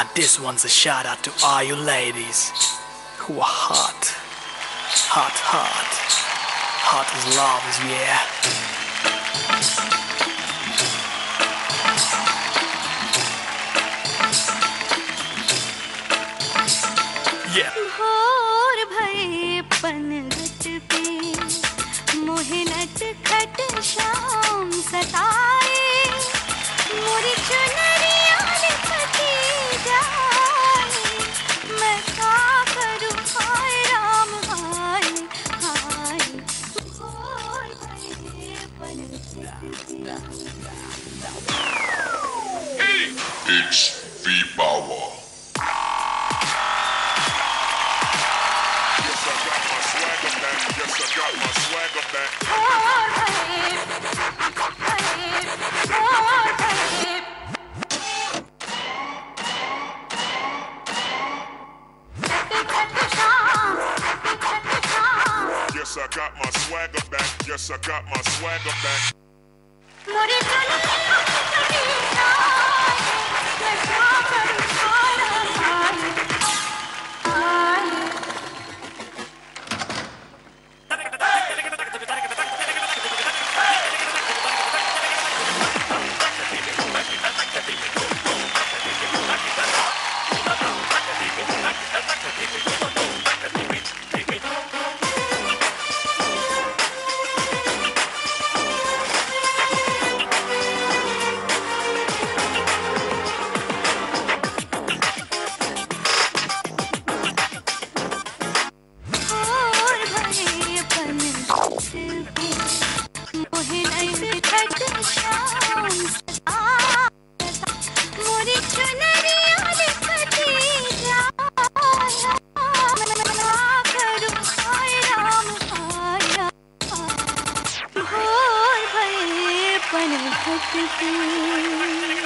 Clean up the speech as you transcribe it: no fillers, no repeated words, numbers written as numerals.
This one's a shout out to all you ladies who are hot, hot, hot, hot as lavas, yeah. Yeah. भोर भये पनघट पे मोहे नटखट शाम सताए मोरी चुनरिया लिपटी जाए मैं क्या करूं हाय राम हाय हाय भोर भये पनघट पे It's V-Power. Yes, I got my swagger back. Yes, I got my swagger back. Yes, I got my swagger back. पनघट पे